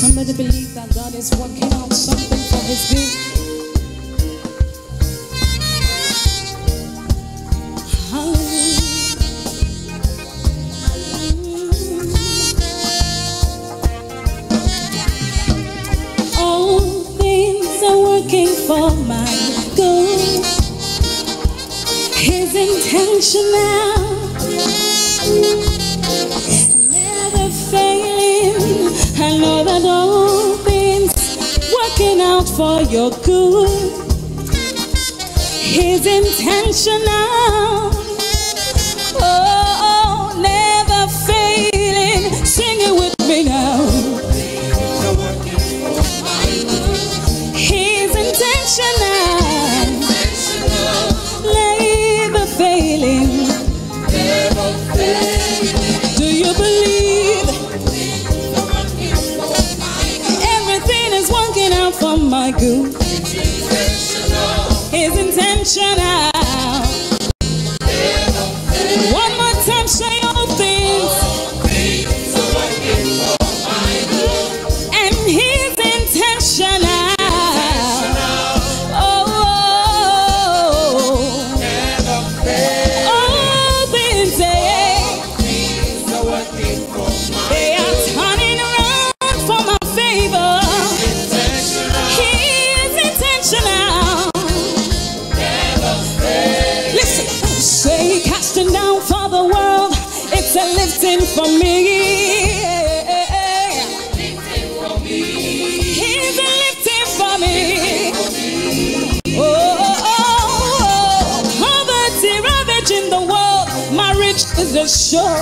Somebody believe that God is working out something for His good. All things are working for my good. His intentional, never failing. I know that all things working out for your good. His intentional, oh, never failing. Sing it with me now. His intentional, never failing. Do you believe? Everything is working out for my good. His intentional. One more time, say all things. And His intentional. Oh, all things, they are turning around for my favor. He is intentional. Listen, say casting down for the world, it's a lifting for me. He's a lifting for me. Oh, poverty ravaging the world, my rich is the shore.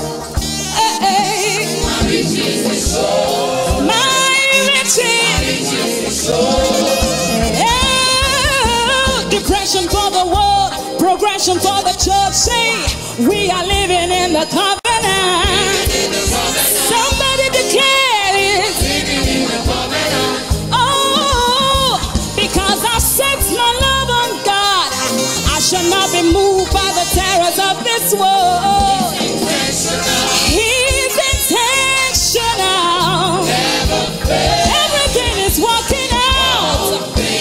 My rich is the shore. My rich is the shore. Depression for the world, progression for the church. Say, we are living in the covenant. Somebody declare it. Oh, because I set my love on God, I shall not be moved by the terrors of this world. He's intentional. Everything is working out.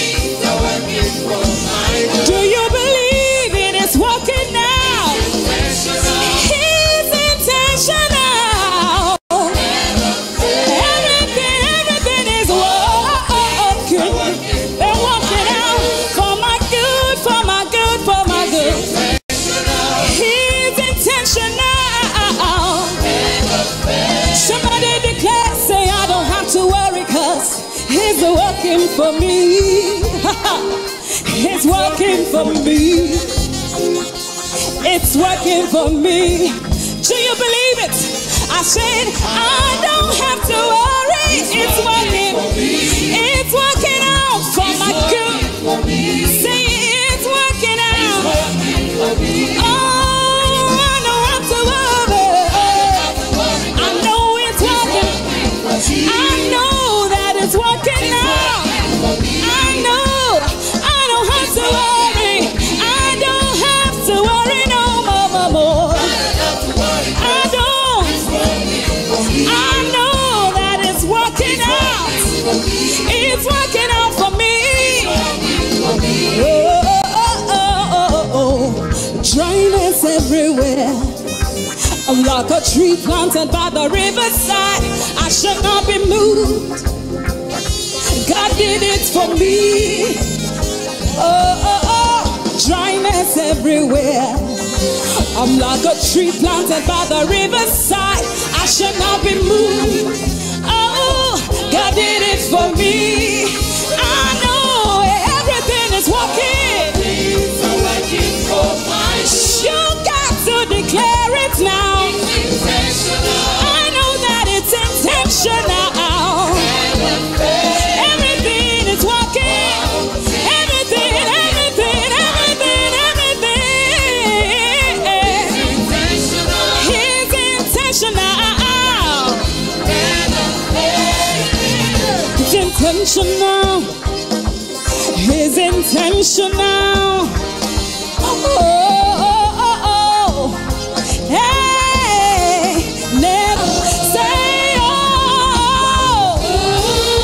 Do you believe it is working out? He's intentional. Everything is working. They're working out for my good, for my good, for my good. He's intentional. Somebody declare, say, I don't have to worry, 'cause He's working for me. It's working for me. It's working for me. Do you believe it? I said, I don't have to worry. It's working. It's working out for my good. Say, it's working out. Oh, I don't have to worry. I know it's working. I know that it's working out. I know. I don't have to worry. I don't have to worry no more. I don't. I know that it's working out. It's working out for me. Oh. Dryness everywhere. I'm like a tree planted by the riverside. I shall not be moved. God did it for me. Oh, dryness everywhere. I'm like a tree planted by the riverside. I shall not be moved. Oh, God did it for me. I know everything is working. You got to declare it now. I know that it's intentional. Everything is working. Everything. He's intentional. It's intentional. He's intentional. Hey, never say oh.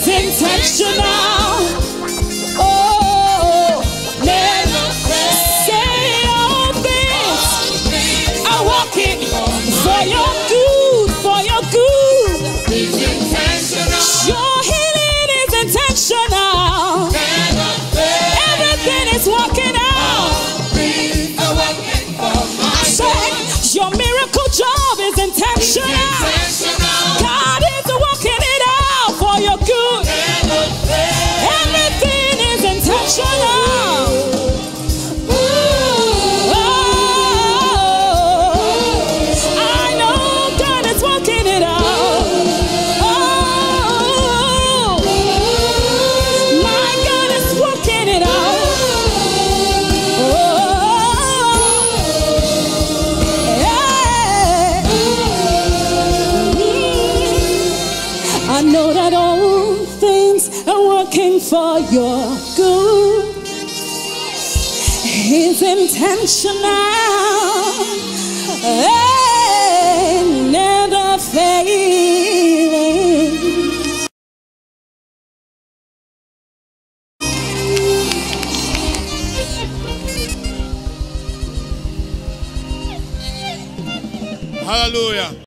He's intentional. Oh, never say all things are working for your good, for your good. He's intentional. Your healing is intentional. Everything is working out. Your miracle job is intentional. God is working it out for your good. Everything is intentional. I know God is working it out. My God is working it out. I know that all things are working for your good. He's intentional, never failing. Hallelujah.